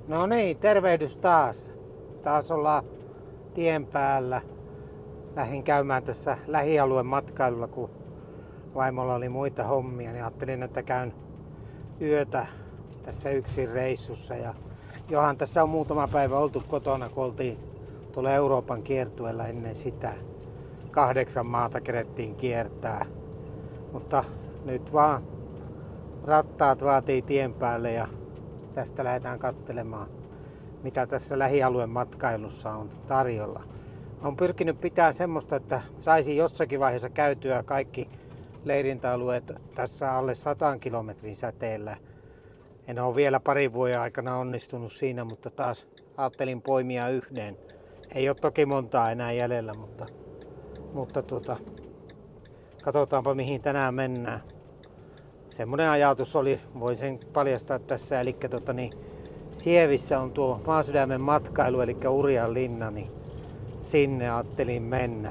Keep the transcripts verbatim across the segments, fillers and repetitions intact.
No niin, tervehdys taas. Taas ollaan tien päällä. Lähdin käymään tässä lähialueen matkailulla, kun vaimolla oli muita hommia, niin ajattelin, että käyn yötä tässä yksin reissussa. Ja johan tässä on muutama päivä oltu kotona, kun oltiin tuolla Euroopan kiertueella ennen sitä. Kahdeksan maata kerettiin kiertää. Mutta nyt vaan rattaat vaatii tien päälle ja tästä lähdetään katselemaan, mitä tässä lähialueen matkailussa on tarjolla. Olen pyrkinyt pitämään semmoista, että saisin jossakin vaiheessa käytyä kaikki leirintäalueet tässä alle sadan kilometrin säteellä. En ole vielä parin vuoden aikana onnistunut siinä, mutta taas ajattelin poimia yhden. Ei ole toki montaa enää jäljellä, mutta, mutta tuota, katsotaanpa mihin tänään mennään. Semmoinen ajatus oli, voin sen paljastaa tässä, eli tota, niin, Sievissä on tuo Maasydämen matkailu, eli Urjanlinna, niin sinne ajattelin mennä.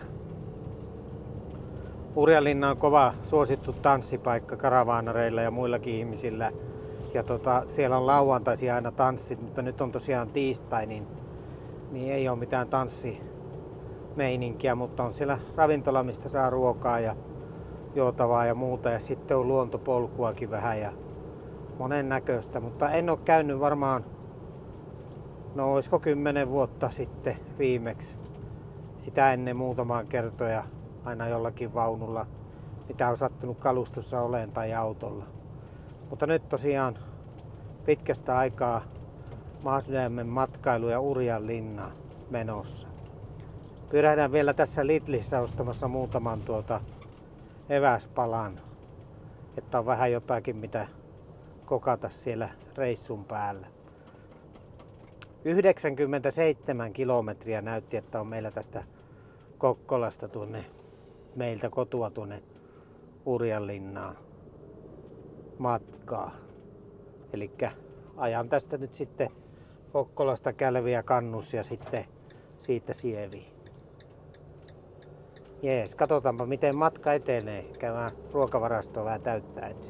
Urjanlinna on kova suosittu tanssipaikka karavaanareilla ja muillakin ihmisillä. Ja tota, siellä on lauantaisin aina tanssit, mutta nyt on tosiaan tiistai, niin, niin ei ole mitään tanssimeininkiä, mutta on siellä ravintola, mistä saa ruokaa ja juotavaa ja muuta. Ja sitten on luontopolkuakin vähän ja monen näköistä, mutta en ole käynyt varmaan, no olisiko kymmenen vuotta sitten viimeksi. Sitä ennen muutamaan kertoja aina jollakin vaunulla, mitä on sattunut kalustossa oleen tai autolla. Mutta nyt tosiaan pitkästä aikaa Maasydämen matkailu ja Urjanlinna menossa. Pyrähdän vielä tässä Lidlissä ostamassa muutaman tuota eväspalan, että on vähän jotakin mitä kokata siellä reissun päällä. yhdeksänkymmentäseitsemän kilometriä näytti, että on meillä tästä Kokkolasta tuonne, meiltä kotua tuonne Urjanlinnaan matkaa. Elikkä ajan tästä nyt sitten Kokkolasta Kälviä Kannus ja sitten siitä Sieviin. Jees, katsotaanpa miten matka etenee. Käydään ruokavarastoa vähän täyttää ensin.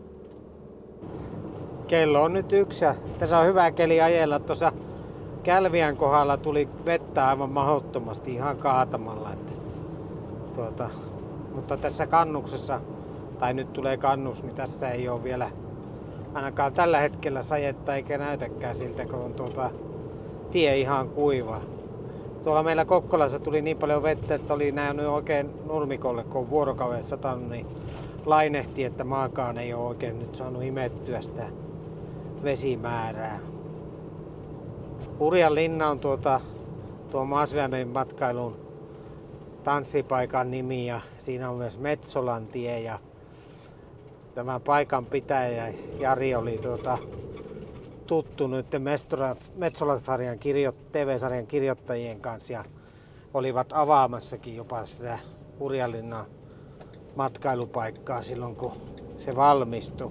Kello on nyt yksi ja tässä on hyvä keli ajella. Tuossa Kälviän kohdalla tuli vettä aivan mahdottomasti ihan kaatamalla. Että, tuota, mutta tässä kannuksessa, tai nyt tulee kannus, niin tässä ei ole vielä ainakaan tällä hetkellä sajetta eikä näytäkään siltä, kun on tuota, tie ihan kuiva. Tuolla meillä Kokkolassa tuli niin paljon vettä, että oli nähnyt oikein nurmikolle, kun on vuorokauden satanut, niin lainehti, että maakaan ei ole oikein nyt saanut imettyä sitä vesimäärää. Urjanlinna on tuota, tuo Maasydämen matkailun tanssipaikan nimi ja siinä on myös Metsolantie ja tämän paikan pitäjä Jari oli tuota, tuttu nyt Metsolat-sarjan T V-sarjan kirjoittajien kanssa ja olivat avaamassakin jopa sitä Urjanlinnan matkailupaikkaa silloin kun se valmistui.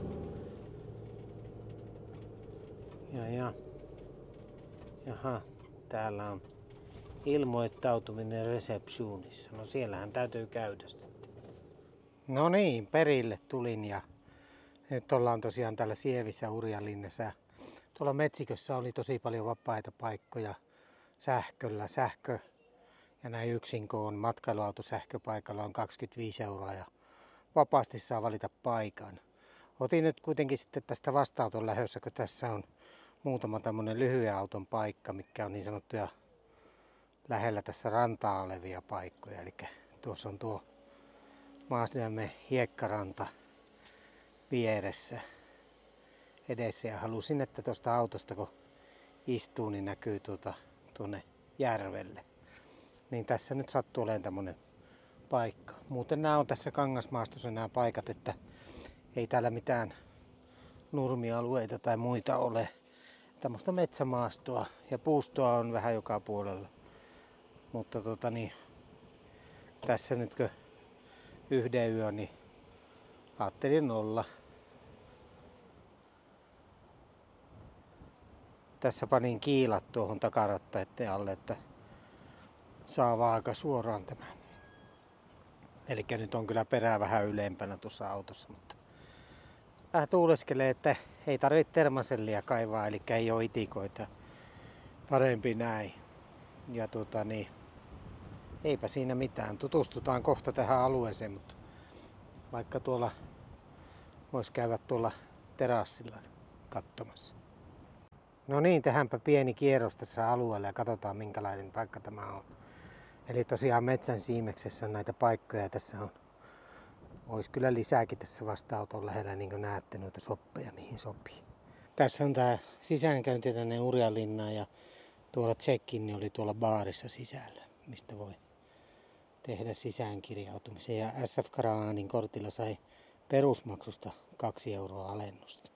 Ja, ja. Jaha, täällä on ilmoittautuminen reseptionissa. No siellähän täytyy käydä sitten. No niin, perille tulin ja nyt ollaan tosiaan täällä Sievissä Urjanlinnassa. Tuolla metsikössä oli tosi paljon vapaita paikkoja sähköllä. Sähkö ja näin yksin kun on matkailuautosähköpaikalla on kaksikymmentäviisi euroa ja vapaasti saa valita paikan. Otin nyt kuitenkin sitten tästä vastaanoton lähdössä, kun tässä on muutama tämmönen lyhyen auton paikka, mikä on niin sanottuja lähellä tässä rantaa olevia paikkoja. Eli tuossa on tuo Maasydämen hiekkaranta vieressä edessä ja halusin, että tuosta autosta kun istuu, niin näkyy tuota, tuonne järvelle. Niin tässä nyt sattuu olemaan tämmönen paikka. Muuten nämä on tässä Kangasmaastossa nämä paikat, että ei täällä mitään nurmialueita tai muita ole. Tämmöistä metsämaastoa ja puustoa on vähän joka puolella. Mutta tota niin, tässä nytkö yhden yön, niin ajattelin olla. Tässä panin kiilat tuohon takarattaiden alle, että saa vaaka suoraan tämän. Eli nyt on kyllä perää vähän ylempänä tuossa autossa, mutta vähän tuuleskelee, että ei tarvitse termasellia kaivaa, eli ei ole itikoita. parempi näin. Ja tota niin, eipä siinä mitään. Tutustutaan kohta tähän alueeseen, mutta vaikka tuolla voisi käydä tuolla terassilla katsomassa. No niin, tehdäänpä pieni kierros tässä alueella ja katsotaan minkälainen paikka tämä on. Eli tosiaan metsän siimeksessä on näitä paikkoja. Tässä on, olisi kyllä lisääkin tässä vastaanoton lähellä, niin kuin näette, noita soppeja mihin sopii. Tässä on tää sisäänkäynti tänne Urjanlinnaan ja tuolla check-in oli tuolla baarissa sisällä, mistä voi tehdä sisäänkirjautumisen. Ja S F Karavanin kortilla sai perusmaksusta kaksi euroa alennusta.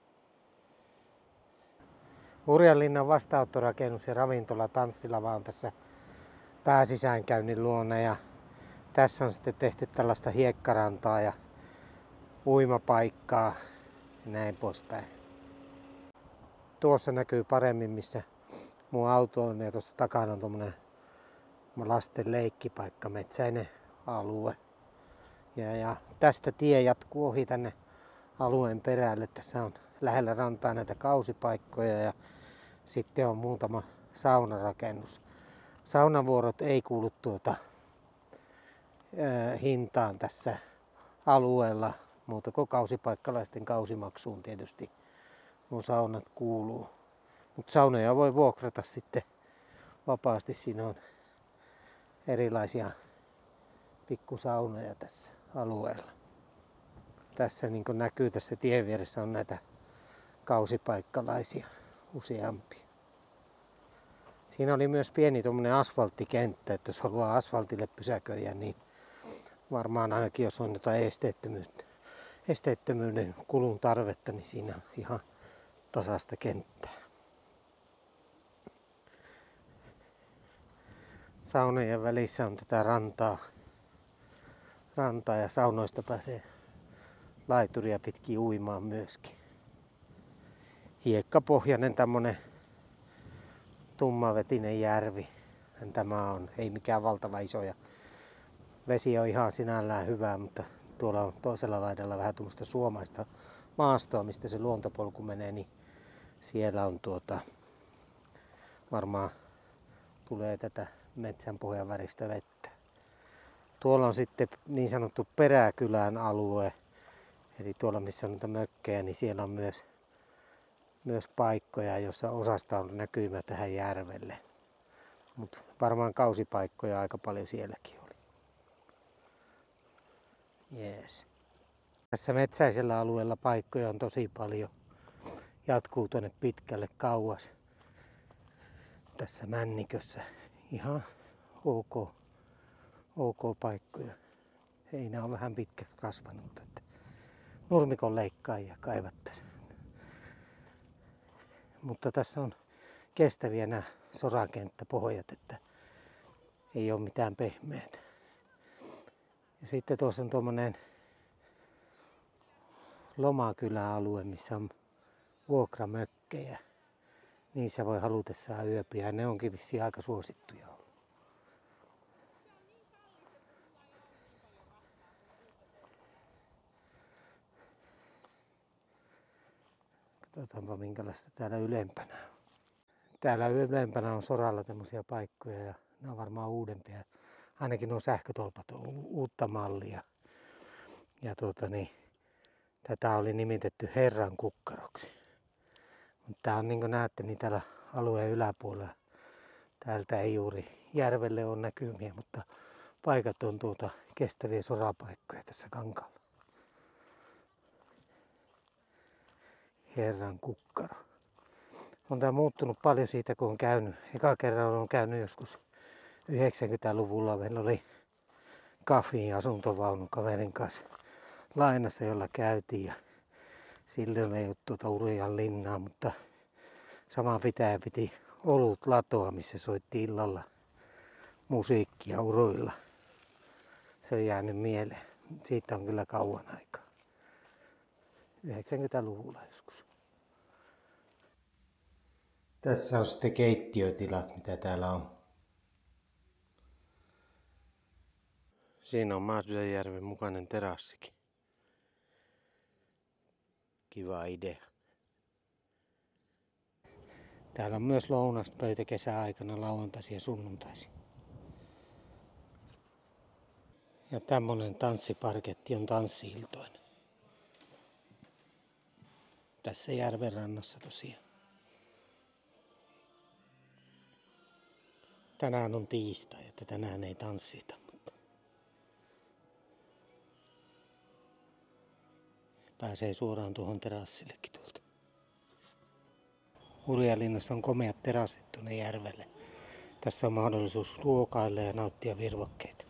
Urjanlinnan vastaanottorakennus ja ravintola Tanssilava on tässä pääsisäänkäynnin luona ja tässä on sitten tehty tällaista hiekkarantaa ja uimapaikkaa ja näin poispäin. Tuossa näkyy paremmin missä mun auto on ja tuossa takana on tommonen lasten leikkipaikka, metsäinen alue. Ja, ja tästä tie jatkuu ohi tänne alueen perälle. Tässä on lähellä rantaa näitä kausipaikkoja ja sitten on muutama saunarakennus. Saunavuorot ei kuulu tuota ää, hintaan tässä alueella, muuta kuin kausipaikkalaisten kausimaksuun tietysti mun saunat kuuluu. Mutta saunoja voi vuokrata sitten vapaasti. Siinä on erilaisia pikkusaunoja tässä alueella. Tässä niin kuin näkyy tässä tien vieressä on näitä kausipaikkalaisia useampia. Siinä oli myös pieni tuommoinen asfalttikenttä, että jos haluaa asfaltille pysäköidä, niin varmaan ainakin jos on jotain esteettömyyttä, esteettömyyden kulun tarvetta, niin siinä on ihan tasaista kenttää. Saunojen välissä on tätä rantaa, rantaa ja saunoista pääsee laituria pitkin uimaan myöskin. Hiekkapohjainen tämmönen tummavetinen järvi. Tämä on, ei mikään valtava iso ja vesi on ihan sinällään hyvää, mutta tuolla on toisella laidalla vähän tuommoista suomaista maastoa, mistä se luontopolku menee, niin siellä on tuota, varmaan tulee tätä metsänpohjan väristä vettä. Tuolla on sitten niin sanottu peräkylän alue, eli tuolla missä on noita mökkejä, niin siellä on myös, myös paikkoja, joissa osasta on näkymä tähän järvelle. Mutta varmaan kausipaikkoja aika paljon sielläkin oli. Jees. Tässä metsäisellä alueella paikkoja on tosi paljon. Jatkuu tuonne pitkälle kauas. Tässä männikössä ihan ok, ok paikkoja. Heinä on vähän pitkä kasvanut. Että nurmikon leikkaajia kaivattaisiin. Mutta tässä on kestäviä nämä sorakenttäpohjat, että ei ole mitään pehmeää. Ja sitten tuossa on tuommoinen lomakyläalue, missä on vuokramökkejä. Niissä voi halutessaan yöpyä ja ne onkin vissiin aika suosittuja ollut. Katsotaanpa minkälaista täällä ylempänä on. Täällä ylempänä on soralla tämmöisiä paikkoja ja ne on varmaan uudempia. Ainakin nuo sähkötolpat on uutta mallia. Ja tuota niin, tätä oli nimitetty Herran kukkaroksi. Mutta tää on niin kuin näette niin täällä alueen yläpuolella. Täältä ei juuri järvelle ole näkymiä, mutta paikat on tuota kestäviä sorapaikkoja tässä kankaalla. Herran kukkaro. On tää muuttunut paljon siitä kun on käynyt. Eka kerran on käynyt joskus yhdeksänkymmentäluvulla. Meillä oli Kafin asuntovaunu kaverin kanssa lainassa, jolla käytiin. Ja silloin ei ole tuota Urjanlinnaa, mutta sama pitäjä piti olut latoa, missä soitti illalla musiikkia uruilla. Se on jäänyt mieleen. Siitä on kyllä kauan aikaa. yhdeksänkymmentäluvulla joskus. Tässä on sitten keittiötilat, mitä täällä on. Siinä on Maasydänjärven mukainen terassikin. Kiva idea. Täällä on myös lounaspöytä kesäaikana lauantaisin ja sunnuntaisin. Ja tämmönen tanssiparketti on tanssi-iltoinen. Tässä järven rannassa tosiaan. Tänään on tiistai, että tänään ei tanssita, mutta pääsee suoraan tuohon terassillekin tuolta. Urjalinnassa on komeat terassit tuonne järvelle. Tässä on mahdollisuus ruokailla ja nauttia virvokkeita.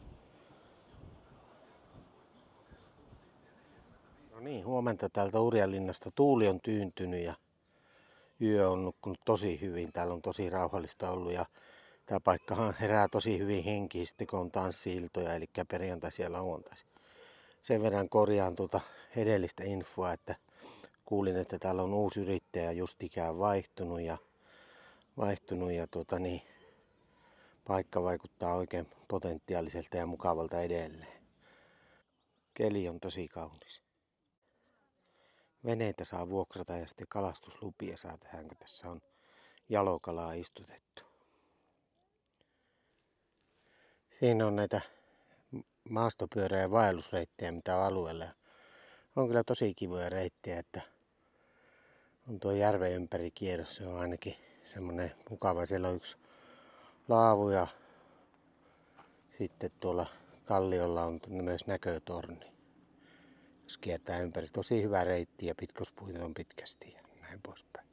No niin, huomenta täältä Urjalinnasta. Tuuli on tyyntynyt ja yö on nukkunut tosi hyvin. Täällä on tosi rauhallista ollut ja tämä paikkahan herää tosi hyvin henkisesti, kun on tanssi-iltoja, eli perjantaisin ja lauantaisin. Sen verran korjaan tuota edellistä infoa, että kuulin, että täällä on uusi yrittäjä just ikään vaihtunut ja, vaihtunut ja tuota niin, paikka vaikuttaa oikein potentiaaliselta ja mukavalta edelleen. Keli on tosi kaunis. Veneitä saa vuokrata ja sitten kalastuslupia saa tähän, kun tässä on jalokalaa istutettu. Siinä on näitä maastopyörä- ja vaellusreittejä, mitä on alueella. On kyllä tosi kivoja reittejä, että on tuo järven ympäri kierros. Se on ainakin semmoinen mukava. Siellä on yksi laavu ja sitten tuolla kalliolla on myös näkötorni. Jos kiertää ympäri. Tosi hyvä reitti ja pitkospuita on pitkästi ja näin poispäin.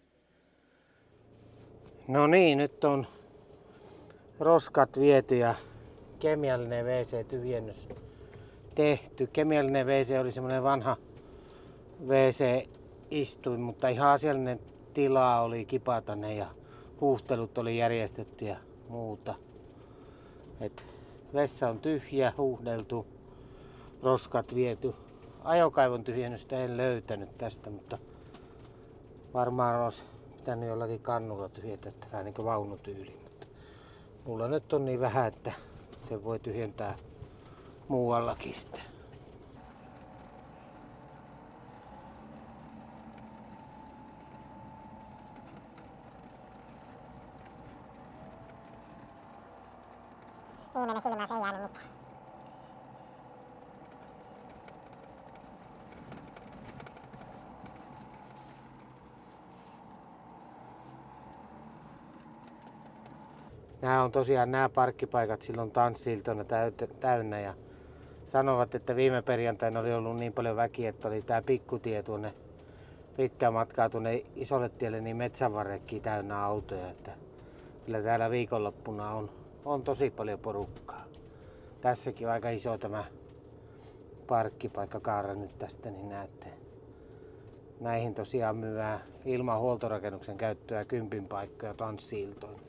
No niin, nyt on roskat viety ja kemiallinen wee see-tyhjennys tehty. Kemiallinen wee see oli semmoinen vanha wee see-istuin, mutta ihan asiallinen tila oli kipata ne ja huuhtelut oli järjestetty ja muuta. Et vessa on tyhjä, huuhdeltu, roskat viety. Ajokaivon tyhjennystä en löytänyt tästä, mutta varmaan olisi pitänyt jollakin kannulla tyhjätä vähän niin kuin vaunutyyliin. Mutta mulla nyt on niin vähän, että se voi tyhjentää muuallakin sitten. Viimeinen silmäys ei jäänyt mitään. Nämä on tosiaan nämä parkkipaikat silloin tanssi-iltona täynnä ja sanovat, että viime perjantaina oli ollut niin paljon väkiä, että oli tämä pikkutie tuonne pitkää matkaa tuonne isolle tielle, niin metsänvarrekkiin täynnä autoja. Että kyllä täällä viikonloppuna on, on tosi paljon porukkaa. Tässäkin on aika iso tämä parkkipaikkakaara nyt tästä, niin näette. Näihin tosiaan myydään ilman huoltorakennuksen käyttöä kympin paikkoja tanssi-iltoina.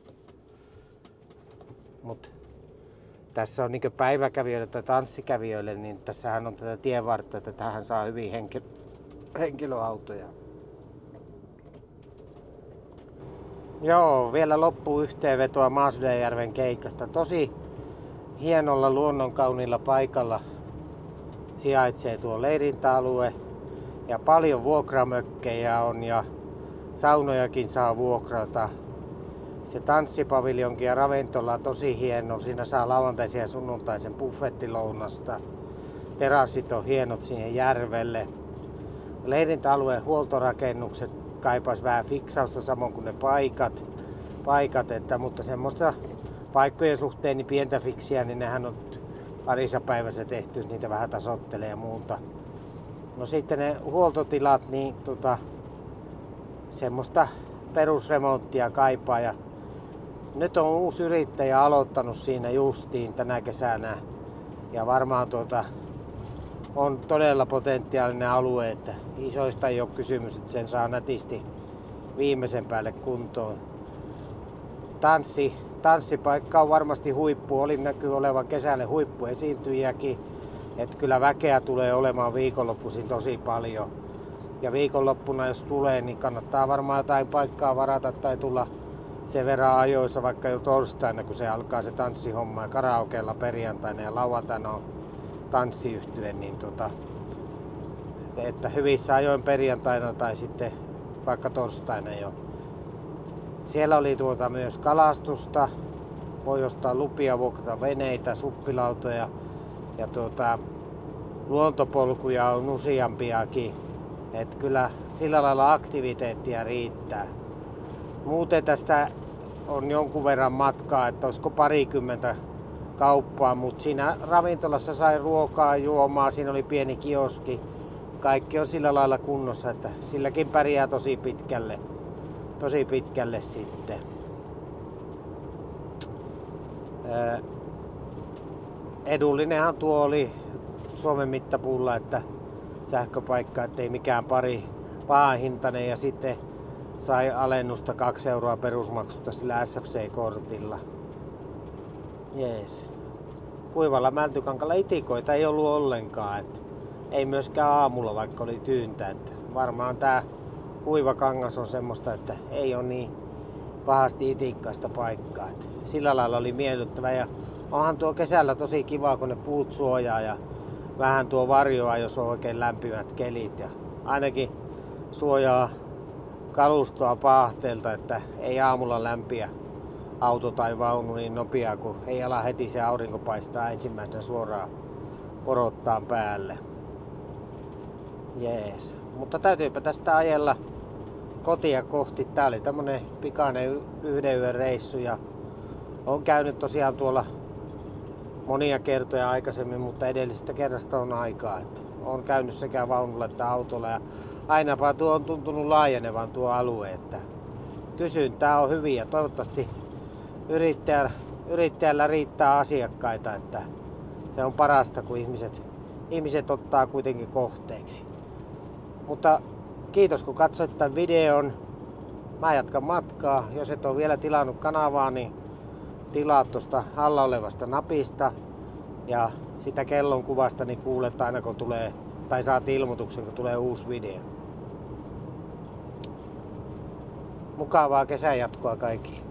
Mut tässä on niin päiväkävijöille tai tanssikävijöille, niin tässähän on tätä tienvartta, että tähän saa hyvin henki, henkilöautoja. Joo, vielä loppuun yhteenvetoa Maasydänjärven keikasta. Tosi hienolla luonnonkauniilla paikalla sijaitsee tuo leirintäalue ja paljon vuokramökkejä on ja saunojakin saa vuokrata. Se tanssipaviljonki ja ravintola on tosi hieno. Siinä saa lauantaisen ja sunnuntaisen buffettilounasta. Terassit on hienot siihen järvelle. Leirintäalueen huoltorakennukset kaipais vähän fiksausta samoin kuin ne paikat. paikat että, mutta semmoista paikkojen suhteen niin pientä fiksiä, niin nehän on parissa päivässä tehty, niitä vähän tasoittelee ja muuta. No sitten ne huoltotilat, niin tota, semmoista perusremonttia kaipaa. Ja nyt on uusi yrittäjä aloittanut siinä justiin tänä kesänä ja varmaan tuota, on todella potentiaalinen alue, että isoista ei ole kysymys, että sen saa nätisti viimeisen päälle kuntoon. Tanssi, tanssipaikka on varmasti huippu, oli näkyy olevan kesälle huippuesiintyjiäkin, että kyllä väkeä tulee olemaan viikonloppuisin tosi paljon. Ja viikonloppuna jos tulee, niin kannattaa varmaan jotain paikkaa varata tai tulla sen verran ajoissa vaikka jo torstaina, kun se alkaa se tanssihomma ja karaokeella perjantaina ja lauantaina on tanssiyhtye, niin tota, että hyvissä ajoin perjantaina tai sitten vaikka torstaina jo. Siellä oli tuota myös kalastusta. Voi ostaa lupia, vuokrata veneitä, suppilautoja ja tuota, luontopolkuja on useampiakin. Et kyllä sillä lailla aktiviteettia riittää. Muuten tästä on jonkun verran matkaa, että olisiko parikymmentä kauppaa, mutta siinä ravintolassa sai ruokaa, juomaa, siinä oli pieni kioski. Kaikki on sillä lailla kunnossa, että silläkin pärjää tosi pitkälle, tosi pitkälle sitten. Edullinenhan tuo oli Suomen mittapuulla, että sähköpaikka, ettei mikään pari pahahintainen, ja sitten sai alennusta kaksi euroa perusmaksusta sillä S F C-kortilla. Jees. Kuivalla Mäntykankalla itikoita ei ollut ollenkaan, että ei myöskään aamulla, vaikka oli tyyntä. Että varmaan tää kuiva kangas on semmoista, että ei ole niin pahasti itikkaista paikkaa. Että sillä lailla oli miellyttävä, ja onhan tuo kesällä tosi kiva, kun ne puut suojaa ja vähän tuo varjoa, jos on oikein lämpimät kelit, ja ainakin suojaa kalustoa paahteelta, että ei aamulla lämpiä auto tai vaunu niin nopeaa, kun ei ala heti se aurinko paistaa ensimmäisenä suoraan porottaan päälle. Jees. Mutta täytyypä tästä ajella kotia kohti. Tää oli tämmönen pikainen yhden yön reissu, ja on käynyt tosiaan tuolla monia kertoja aikaisemmin, mutta edellisestä kerrasta on aikaa. Että on käynyt sekä vaunulla että autolla, ja aina tuo on tuntunut laajenevan tuo alue, että kysyntää on hyvin, ja toivottavasti yrittäjällä, yrittäjällä riittää asiakkaita, että se on parasta, kun ihmiset, ihmiset ottaa kuitenkin kohteeksi. Mutta kiitos, kun katsoit tämän videon. Mä jatkan matkaa. Jos et ole vielä tilannut kanavaa, niin tilaa tuosta alla olevasta napista, ja sitä kellon kuvasta niin kuulet aina, kun tulee, tai saat ilmoituksen, kun tulee uusi video. Mukavaa kesän jatkoa kaikille.